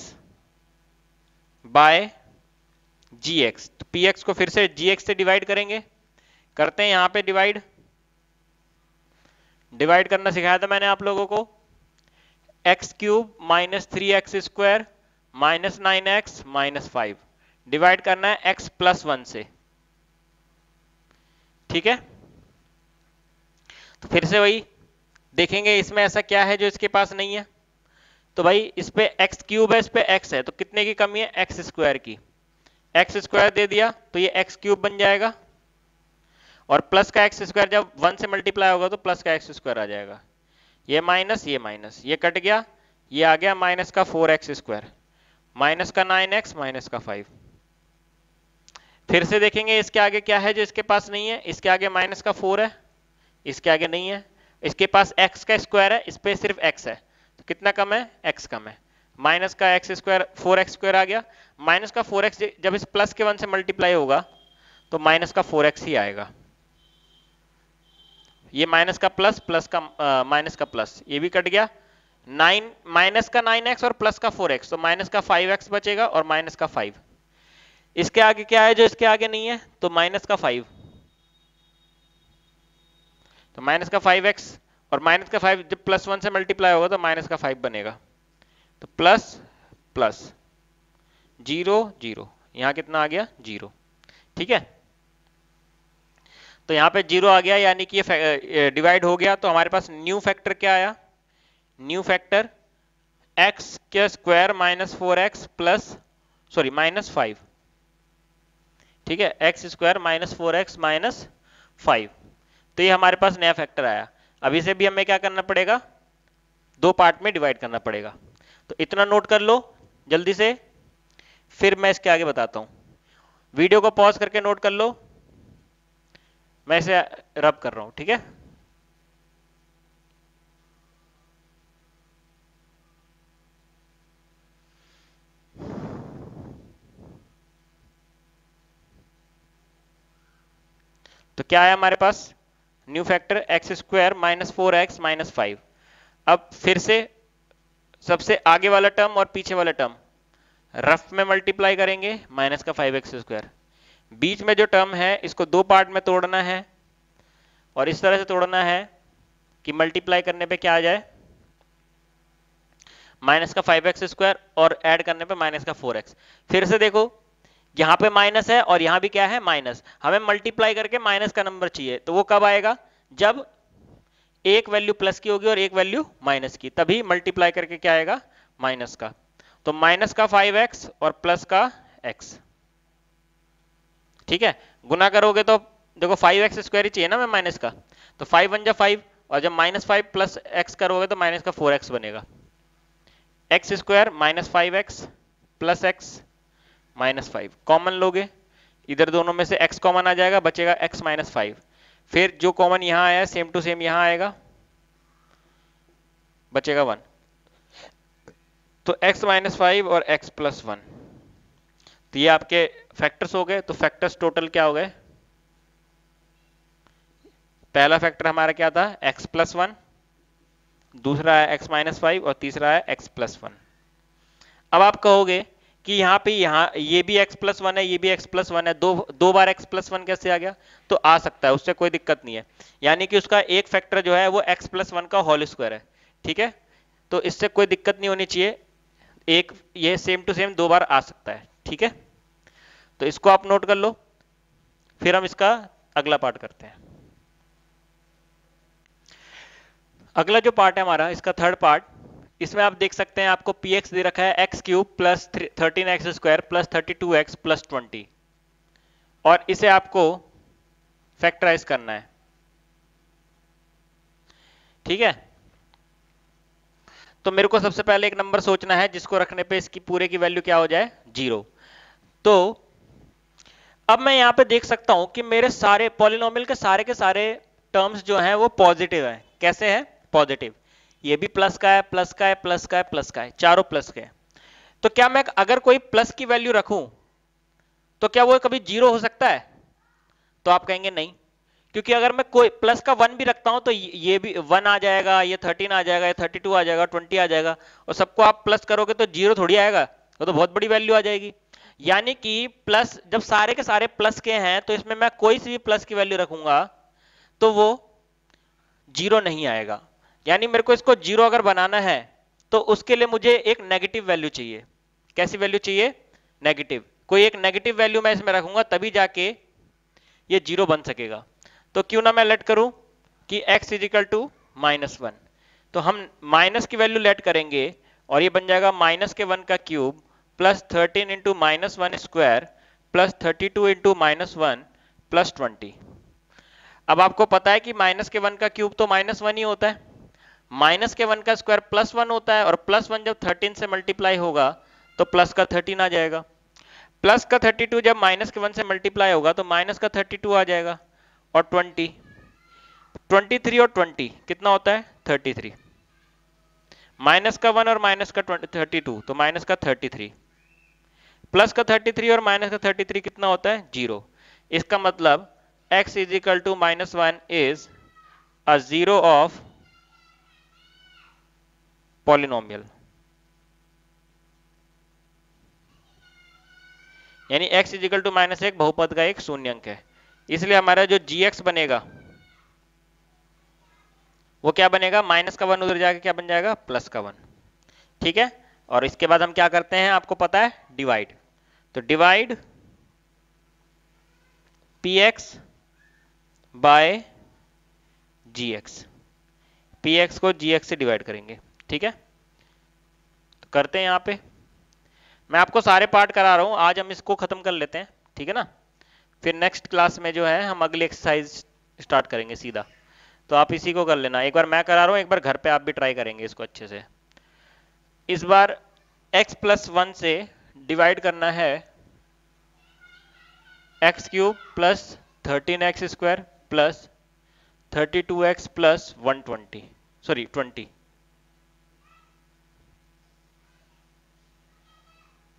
बाय gx। तो px को फिर से gx से डिवाइड करेंगे, करते हैं यहां पे डिवाइड। डिवाइड करना सिखाया था मैंने आप लोगों को, x cube minus three x square minus nine x minus five, divide करना है x प्लस वन से। ठीक है, तो फिर से वही देखेंगे इसमें ऐसा क्या है जो इसके पास नहीं है। तो भाई इस पे x क्यूब है, इस पे x है, तो कितने की कमी है, एक्स स्क्वायर की। एक्स स्क्वायर दे दिया तो ये x क्यूब बन जाएगा, और प्लस का एक्स स्क्वायर जब वन से मल्टीप्लाई होगा तो प्लस का एक्स स्क्वायर आ जाएगा। ये माइनस ये माइनस ये कट गया, ये आ गया माइनस का फोर एक्स स्क्वायर, माइनस का नाइन एक्स माइनस का फाइव। फिर से देखेंगे इसके आगे क्या है जो इसके पास नहीं है, इसके आगे माइनस का फोर है, इसके आगे नहीं है। इसके पास x का स्क्वायर है, इस पे सिर्फ x है, तो कितना कम है, x कम है। माइनस का x square four x square आ गया, माइनस का फोर एक्स जब इस प्लस के वन से मल्टीप्लाई होगा तो माइनस का फोर एक्स ही आएगा। ये माइनस का प्लस, प्लस का माइनस का प्लस, ये भी कट गया। नाइन माइनस का नाइन एक्स और प्लस का फोर एक्स, तो माइनस का फाइव एक्स बचेगा और माइनस का फाइव। इसके आगे क्या है जो इसके आगे नहीं है, तो माइनस का फाइव, तो माइनस का फाइव एक्स, और माइनस का फाइव जब प्लस वन से मल्टीप्लाई होगा तो माइनस का फाइव बनेगा। तो प्लस प्लस जीरो जीरो, यहां कितना आ गया, जीरो। ठीक है, तो यहां पे जीरो आ गया, यानी कि ये डिवाइड हो गया। तो हमारे पास न्यू फैक्टर क्या आया, न्यू फैक्टर एक्स के square minus four x plus sorry minus five. ठीक है, x square minus four x minus five, तो ये हमारे पास नया फैक्टर आया। अभी से भी हमें क्या करना पड़ेगा, दो पार्ट में डिवाइड करना पड़ेगा। तो इतना नोट कर लो जल्दी से, फिर मैं इसके आगे बताता हूं। वीडियो को पॉज करके नोट कर लो, मैं इसे रब कर रहा हूं। ठीक है, तो क्या है हमारे पास new factor x square minus four x minus five. अब फिर से सबसे आगे वाला टर्म और पीछे वाला टर्म रफ में मल्टीप्लाई करेंगे, माइनस का फाइव एक्स स्क्वायर। बीच में जो टर्म है इसको दो पार्ट में तोड़ना है और इस तरह से तोड़ना है कि मल्टीप्लाई करने पे क्या आ जाए, माइनस का फाइव एक्स स्क्वायर और ऐड करने पे माइनस का फोर एक्स। फिर से देखो यहां पे माइनस है और यहां भी क्या है माइनस, हमें मल्टीप्लाई करके माइनस का नंबर चाहिए, तो वो कब आएगा, जब एक वैल्यू प्लस की होगी और एक वैल्यू माइनस की, तभी मल्टीप्लाई करके क्या आएगा माइनस का। तो माइनस का फाइव एक्स और प्लस का x, ठीक है। गुना करोगे तो देखो फाइव एक्स स्क्वायर ही चाहिए ना मैं माइनस का, तो फाइव वन जा फाइव, और जब माइनस फाइव प्लस एक्स करोगे तो माइनस का फोर एक्स बनेगा। X square minus five x plus x minus five, common लोगे इधर दोनों में से x कॉमन आ जाएगा, बचेगा x माइनस फाइव। फिर जो कॉमन यहां आया सेम टू सेम यहां आएगा, बचेगा वन। तो x माइनस फाइव और x प्लस वन, तो ये आपके फैक्टर्स हो गए। तो फैक्टर्स टोटल क्या हो गए, पहला फैक्टर हमारा क्या था x प्लस वन, दूसरा है x माइनस फाइव और तीसरा है x प्लस वन। अब आप कहोगे कि यहाँ पे यहाँ ये भी x प्लस वन है, ये भी x प्लस वन है, दो दो बार x प्लस वन कैसे आ गया, तो आ सकता है, उससे कोई दिक्कत नहीं है। यानी कि उसका एक फैक्टर जो है वो x प्लस वन का होल स्क्वायर है, ठीक है। तो इससे कोई दिक्कत नहीं होनी चाहिए, एक ये सेम टू सेम दो बार आ सकता है, ठीक है। तो इसको आप नोट कर लो, फिर हम इसका अगला पार्ट करते हैं। अगला जो पार्ट है हमारा, इसका थर्ड पार्ट, इसमें आप देख सकते हैं आपको पी एक्स दे रखा है x cube plus thirteen x square plus thirty two x plus twenty, और इसे आपको फैक्टराइज करना है, ठीक है। तो मेरे को सबसे पहले एक नंबर सोचना है जिसको रखने पे इसकी पूरे की वैल्यू क्या हो जाए, जीरो। तो अब मैं यहां पे देख सकता हूं कि मेरे सारे पॉलिनोमियल के सारे के सारे टर्म्स जो हैं वो पॉजिटिव हैं। कैसे है पॉजिटिव, ये भी प्लस का है, प्लस का है, प्लस का है, प्लस का है, चारों प्लस के। तो क्या मैं अगर कोई प्लस की वैल्यू रखूं तो क्या वो कभी जीरो हो सकता है, तो आप कहेंगे नहीं, क्योंकि अगर मैं कोई प्लस का वन भी रखता हूं तो ये भी वन आ जाएगा, ये थर्टीन आ जाएगा, ये थर्टी टू आ जाएगा, ट्वेंटी आ जाएगा, और सबको आप प्लस करोगे तो जीरो थोड़ी आएगा, वो तो बहुत बड़ी वैल्यू आ जाएगी। यानी कि प्लस जब सारे के सारे प्लस के हैं तो इसमें मैं कोई सी भी प्लस की वैल्यू रखूंगा तो वो जीरो नहीं आएगा। यानी मेरे को इसको जीरो अगर बनाना है तो उसके लिए मुझे एक नेगेटिव वैल्यू चाहिए। कैसी वैल्यू चाहिए, नेगेटिव, कोई एक नेगेटिव वैल्यू मैं इसमें रखूंगा तभी जाके ये जीरो बन सकेगा। तो क्यों ना मैं लेट करूं कि x is equal to minus one, तो हम माइनस की वैल्यू लेट करेंगे और ये बन जाएगा माइनस के वन का cube plus thirteen into minus one square plus thirty two into minus one plus twenty. अब आपको पता है कि माइनस के वन का क्यूब तो माइनस वन ही होता है, माइनस के वन का स्क्वायर प्लस वन होता है, और प्लस वन जब थर्टीन से मल्टीप्लाई होगा तो प्लस का थर्टीन आ जाएगा, प्लस का थर्टी टू जब माइनस के वन से मल्टीप्लाई होगा तो माइनस का थर्टी टू आ जाएगा, और ट्वेंटी, ट्वेंटी थ्री और ट्वेंटी कितना होता है थर्टी थ्री, माइनस का वन और माइनस का थर्टी टू तो माइनस का थर्टी थ्री, प्लस का थर्टी थ्री और माइनस का थर्टी थ्री कितना होता है जीरो। इसका मतलब x is equal to minus one is a zero of polynomial, यानी x is equal to minus एक बहुपद का एक शून्यंक है। इसलिए हमारा जो gx बनेगा वो क्या बनेगा, माइनस का वन उधर जाके क्या बन जाएगा प्लस का वन, ठीक है। और इसके बाद हम क्या करते हैं आपको पता है, डिवाइड। तो divide p x by g x, p x को जी एक्स से डिवाइड करेंगे, ठीक है। तो करते हैं यहां पे, मैं आपको सारे पार्ट करा रहा हूं, आज हम इसको खत्म कर लेते हैं, ठीक है ना। फिर नेक्स्ट क्लास में जो है हम अगली एक्सरसाइज स्टार्ट करेंगे सीधा, तो आप इसी को कर लेना। एक बार मैं करा रहा हूं, एक बार घर पे आप भी ट्राई करेंगे इसको अच्छे से। इस बार x प्लस वन से डिवाइड करना है x cube plus thirteen x square plus thirty two x plus one twenty, sorry twenty.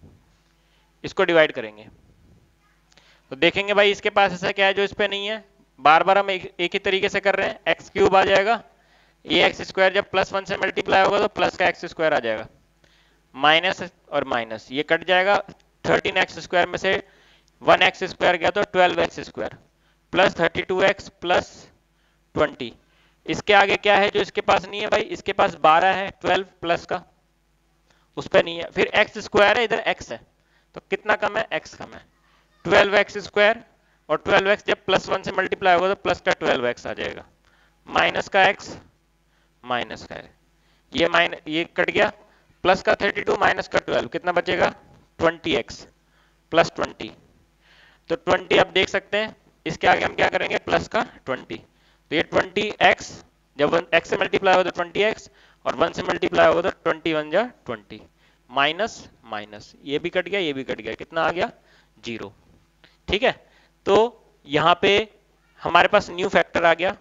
इसको डिवाइड करेंगे तो देखेंगे भाई इसके पास ऐसा क्या है जो इस पे नहीं है, बार बार हम एक, एक ही तरीके से कर रहे हैं, एक्स क्यूब आ जाएगा, ये एक्स स्क्वायर जब प्लस वन से मल्टीप्लाई होगा तो प्लस का एक्स स्क्वायर आ जाएगा, माइनस और माइनस ये कट जाएगा, थर्टीन एक्स स्क्वायर में से वन एक्स स्क्वायर गया तो twelve x square plus thirty two x plus twenty. इसके आगे क्या है जो इसके पास नहीं है भाई, इसके पास बारह है, ट्वेल्व प्लस का उस पर नहीं है, फिर एक्स स्क्वायर है, इधर एक्स है, तो कितना कम है, एक्स कम है, ट्वेल्व एक्स स्क्वायर, और ट्वेल्व एक्स जब प्लस वन से मल्टीप्लाई होगा तो प्लस का ट्वेल्व एक्स आ जाएगा, माइनस का एक्स माइनस का है, ये माइनस ये कट गया, प्लस का थर्टी टू माइनस का ट्वेल्व कितना बचेगा, ट्वेंटी एक्स प्लस ट्वेंटी। तो ट्वेंटी आप देख सकते हैं, इसके आगे हम क्या करेंगे, प्लस का ट्वेंटी, तो ये ट्वेंटी एक्स जब एक्स से मल्टीप्लाई हो तो ट्वेंटी एक्स, और वन से मल्टीप्लाई होगा तो ट्वेंटी वन जा ट्वेंटी, माइनस माइनस ये भी कट गया, ये भी कट गया, कितना आ गया, जीरो। ठीक है, तो यहां पे हमारे पास न्यू फैक्टर आ गया,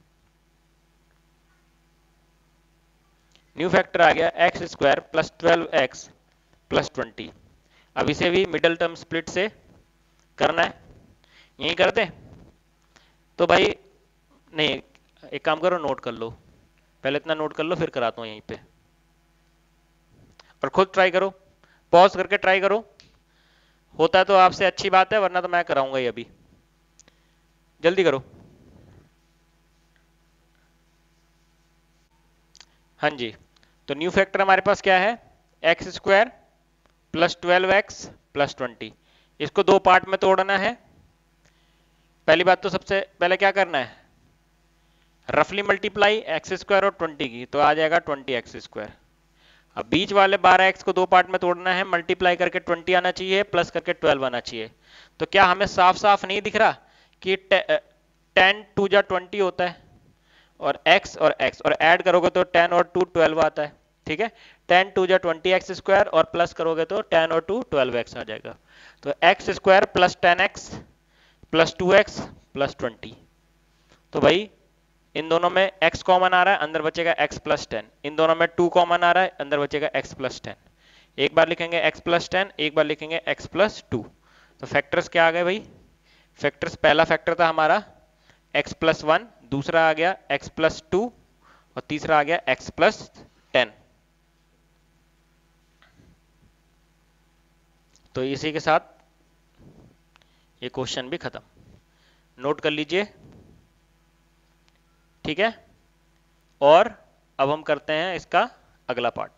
न्यू फैक्टर आ गया x square plus twelve x plus twenty. अब इसे भी मिडल टर्म स्प्लिट से करना है, यही कर दें तो भाई, नहीं एक काम करो नोट कर लो, पहले इतना नोट कर लो फिर कराता हूं यहीं पे, और खुद ट्राई करो, पॉज करके ट्राई करो, होता तो आपसे अच्छी बात है वरना तो मैं कराऊंगा ही अभी, जल्दी करो। हाँ जी, तो न्यू फैक्टर हमारे पास क्या है, x square plus twelve x plus twenty, इसको दो पार्ट में तोड़ना है। पहली बात तो सबसे पहले क्या करना है, रफली मल्टीप्लाई एक्स स्क्वायर और ट्वेंटी की, तो आ जाएगा ट्वेंटी एक्स स्क्वायर। अब बीच वाले बारह एक्स को दो पार्ट में तोड़ना है, मल्टीप्लाई करके ट्वेंटी आना चाहिए, प्लस करके ट्वेल्व आना चाहिए। तो क्या हमें साफ साफ नहीं दिख रहा कि टेन टू जा ट्वेंटी होता है, और x और x और ऐड करोगे तो टेन और टू ट्वेल्व आता है। ठीक है, टेन टू जा ट्वेंटी एक्स स्क्वायर और प्लस करोगे तो टेन और टू ट्वेल्व एक्स आ जाएगा। तो x square plus ten x plus two x plus twenty, तो भाई इन दोनों में x कॉमन आ रहा है, अंदर बचेगा x प्लस टेन, इन दोनों में टू कॉमन आ रहा है, अंदर बचेगा x प्लस टेन। एक बार लिखेंगे x प्लस टेन, एक बार लिखेंगे x प्लस टू। तो फैक्टर्स क्या आ गए भाई, फैक्टर्स पहला फैक्टर था हमारा x प्लस वन, दूसरा आ गया x प्लस टू, और तीसरा आ गया x प्लस टेन। तो इसी के साथ ये क्वेश्चन भी खत्म, नोट कर लीजिए। ठीक है, और अब हम करते हैं इसका अगला पार्ट।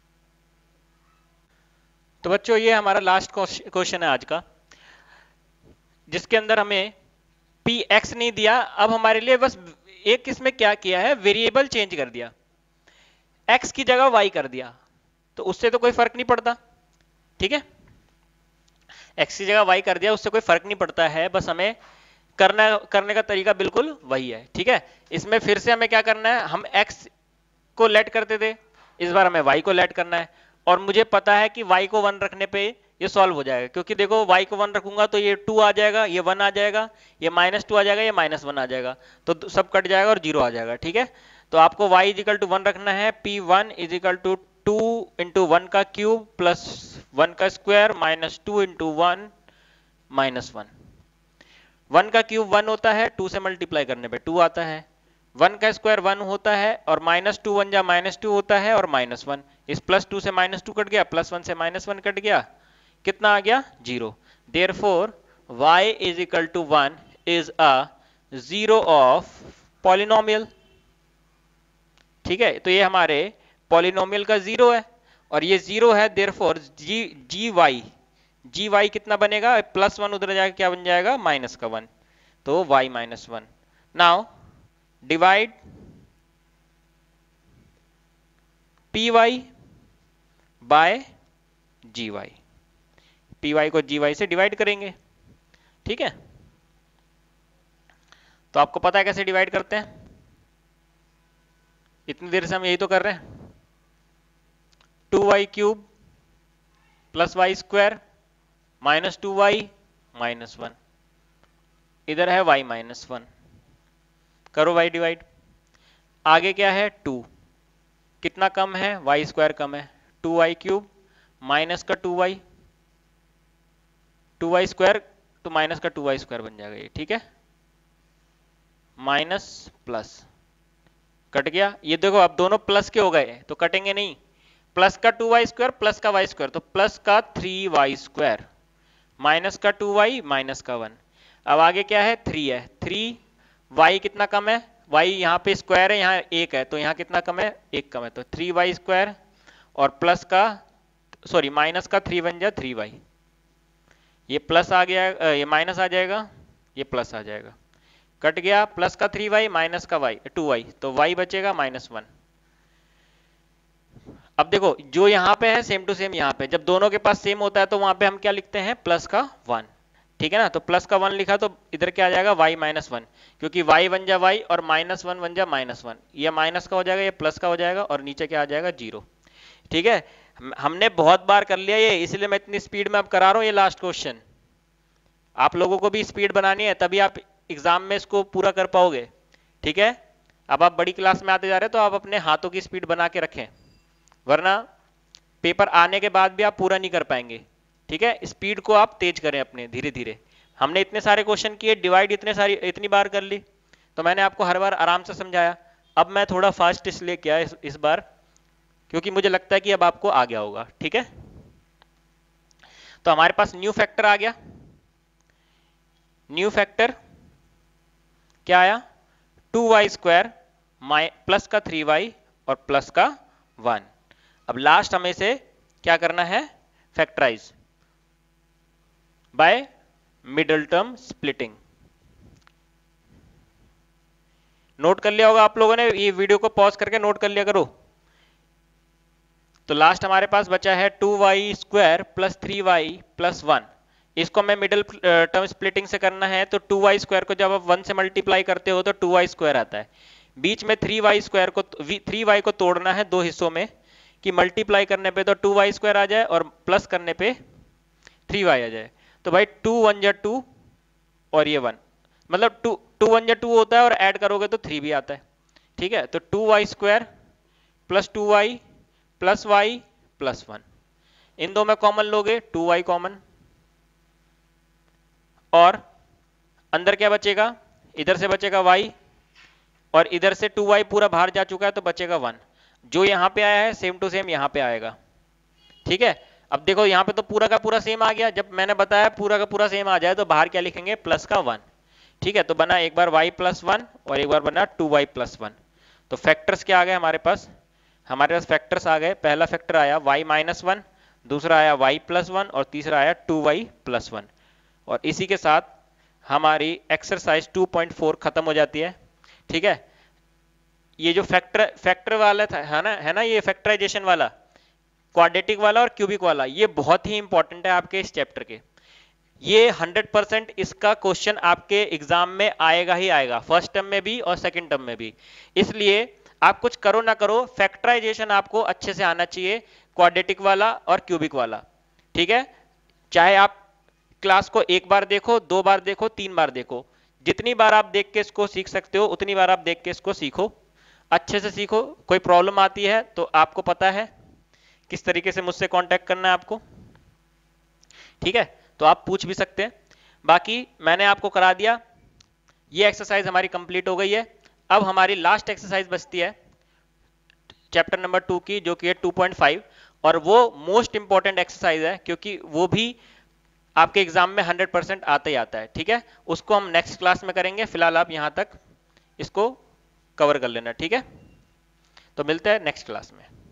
तो बच्चों ये हमारा लास्ट क्वेश्चन है आज का, जिसके अंदर हमें पी एक्स नहीं दिया, अब हमारे लिए बस एक इसमें क्या किया है, वेरिएबल चेंज कर दिया, एक्स की जगह वाई कर दिया, तो उससे तो कोई फर्क नहीं पड़ता। ठीक है, एक्स की जगह वाई कर दिया, उससे कोई फर्क नहीं पड़ता है, बस हमें करना करने का तरीका बिल्कुल वही है। ठीक है, इसमें फिर से हमें क्या करना है, हम x को लेट करते थे, इस बार हमें y को लेट करना है, और मुझे पता है कि y को वन रखने पे ये सॉल्व हो जाएगा, क्योंकि देखो y को वन रखूंगा तो ये टू आ जाएगा, ये वन आ जाएगा, ये माइनस टू आ जाएगा, ये माइनस वन आ जाएगा, तो सब कट जाएगा और जीरो आ जाएगा। ठीक है, तो आपको y इजिकल टू वन रखना है, p one is equal to two into one का क्यूब प्लस वन का square minus two into one minus one. One का क्यूब वन होता है, टू से मल्टीप्लाई करने पे टू आता है, वन का स्क्वायर वन होता है, और माइनस टू वन जा माइनस टू होता है, और माइनस वन, इस प्लस टू से माइनस टू कट गया, प्लस वन से माइनस वन कट गया, कितना आ गया, zero. Therefore y is equal to one is a zero of polynomial. ठीक है, तो ये हमारे पॉलिनोमियल का जीरो है, और ये जीरो है, therefore g g y g y कितना बनेगा, प्लस वन उधर जाकर क्या बन जाएगा, माइनस का वन, तो y minus one. Now divide p y by g y, p y को जी वाई से डिवाइड करेंगे। ठीक है, तो आपको पता है कैसे डिवाइड करते हैं, इतनी देर से हम यही तो कर रहे हैं, two y cube plus y square minus two y minus one, इधर है y माइनस वन, करो y डिवाइड, आगे क्या है टू, कितना कम है, वाई स्क्वायर कम है, टू वाई क्यूब माइनस का two y, two y square तो माइनस का टू वाई स्क्वायर बन जाएगा ये। ठीक है, माइनस प्लस, कट गया। ये देखो अब दोनों प्लस के हो गए तो कटेंगे नहीं, प्लस का टू वाई स्क्वायर प्लस का वाई स्क्वायर, तो प्लस का थ्री वाई स्क्वायर, माइनस का टू वाई माइनस का वन। अब आगे क्या है, थ्री है, थ्री वाई कितना कम है, वाई यहाँ पे स्क्वायर है, यहाँ एक है, तो यहाँ कितना कम है, एक कम है, तो थ्री वाई स्क्वायर और प्लस का सॉरी माइनस का थ्री वन जा थ्री वाई, ये प्लस आ गया, ये माइनस आ जाएगा, ये प्लस आ जाएगा, कट गया। प्लस का थ्री वाई माइनस का वाई टू वाई, तो वाई बचेगा माइनस वन। अब देखो जो यहाँ पे है सेम टू सेम यहाँ पे, जब दोनों के पास सेम होता है तो वहां पे हम क्या लिखते हैं, प्लस का वन, ठीक है ना। तो प्लस का वन लिखा तो इधर क्या आ जाएगा, वाई माइनस वन, क्योंकि वाई वन जा वाई और माइनस वन वन जा माइनस वन, ये माइनस का हो जाएगा, ये प्लस का हो जाएगा और नीचे क्या आ जाएगा, जीरो। ठीक है, हमने बहुत बार कर लिया ये, इसलिए मैं इतनी स्पीड में अब करा रहा हूँ ये लास्ट क्वेश्चन। आप लोगों को भी स्पीड बनानी है, तभी आप एग्जाम में इसको पूरा कर पाओगे। ठीक है, अब आप बड़ी क्लास में आते जा रहे हैं तो आप अपने हाथों की स्पीड बना के रखें, वरना पेपर आने के बाद भी आप पूरा नहीं कर पाएंगे। ठीक है, स्पीड को आप तेज करें अपने, धीरे धीरे। हमने इतने सारे क्वेश्चन किए, डिवाइड इतने सारी इतनी बार कर ली, तो मैंने आपको हर बार आराम से समझाया। अब मैं थोड़ा फास्ट इसलिए किया इस, इस बार, क्योंकि मुझे लगता है कि अब आपको आ गया होगा। ठीक है, तो हमारे पास न्यू फैक्टर आ गया। न्यू फैक्टर क्या आया, टू वाई स्क्वायर प्लस का थ्री वाई और प्लस का वन। अब लास्ट हमें से क्या करना है, factorize by middle term splitting. Note कर लिया होगा आप लोगों ने, ये वीडियो को पॉज करके नोट कर लिया करो। तो लास्ट हमारे पास बचा है two y square plus three y plus one. इसको मैं मिडिल टर्म स्प्लिटिंग से करना है, तो टू वाई स्क्वायर को जब आप वन से मल्टीप्लाई करते हो तो टू वाई स्क्वायर आता है, बीच में थ्री वाई स्क्वायर को थ्री वाई को तोड़ना है दो हिस्सों में, कि मल्टीप्लाई करने पे तो टू वाई स्क्वायर आ जाए और प्लस करने पे थ्री वाई आ जाए। तो भाई टू वन जा टू और ये वन, मतलब टू टू वन जा टू होता है और ऐड करोगे तो थ्री भी आता है। ठीक है, तो two y square plus two y plus y plus one, इन दो में कॉमन लोगे टू वाई कॉमन, और अंदर क्या बचेगा, इधर से बचेगा y और इधर से टू वाई पूरा बाहर जा चुका है तो बचेगा वन। जो यहां पे आया है सेम टू सेम यहां पे आएगा। ठीक है, अब देखो यहां पे तो पूरा का पूरा सेम आ गया, जब मैंने बताया पूरा का पूरा सेम आ जाए तो बाहर क्या लिखेंगे, प्लस का वन। ठीक है, तो बना एक बार y प्लस वन और एक बार बना टू वाई प्लस वन। तो फैक्टर्स क्या आ गए हमारे पास, हमारे पास फैक्टर्स आ गए। पहला फैक्टर आया y माइनस वन, दूसरा आया y प्लस वन और तीसरा आया टू वाई प्लस वन। और इसी के साथ हमारी एक्सरसाइज टू पॉइंट फोर खत्म हो जाती है। ठीक है, ये जो फैक्टर फैक्टर वाला था है ना है ना ये फैक्टराइजेशन वाला, क्वाड्रेटिक वाला और क्यूबिक वाला, ये बहुत ही इंपॉर्टेंट है आपके इस चैप्टर के। ये हंड्रेड परसेंट इसका क्वेश्चन आपके एग्जाम में आएगा ही आएगा, फर्स्ट टर्म में भी और सेकंड टर्म में भी। इसलिए आप कुछ करो ना करो, फैक्टराइजेशन आपको अच्छे से आना चाहिए, क्वाड्रेटिक वाला और क्यूबिक वाला। ठीक है, चाहे आप क्लास को एक बार देखो, दो बार देखो, तीन बार देखो, जितनी बार आप देख के इसको सीख सकते हो उतनी बार आप देख के इसको सीखो, अच्छे से सीखो। कोई प्रॉब्लम आती है तो आपको पता है किस तरीके से मुझसे कांटेक्ट करना है आपको। ठीक है, तो आप पूछ भी सकते हैं। बाकी मैंने आपको करा दिया, ये एक्सरसाइज हमारी कंप्लीट हो गई है। अब हमारी लास्ट एक्सरसाइज बचती है चैप्टर नंबर टू की, जो कि है टू पॉइंट फाइव, और वो मोस्ट इंपॉर्टेंट एक्सरसाइज है क्योंकि वो भी आपके एग्जाम में हंड्रेड परसेंट आता ही आता है। ठीक है, उसको हम नेक्स्ट क्लास में करेंगे, फिलहाल आप यहां तक इसको कवर कर लेना। ठीक है, तो मिलते हैं नेक्स्ट क्लास में।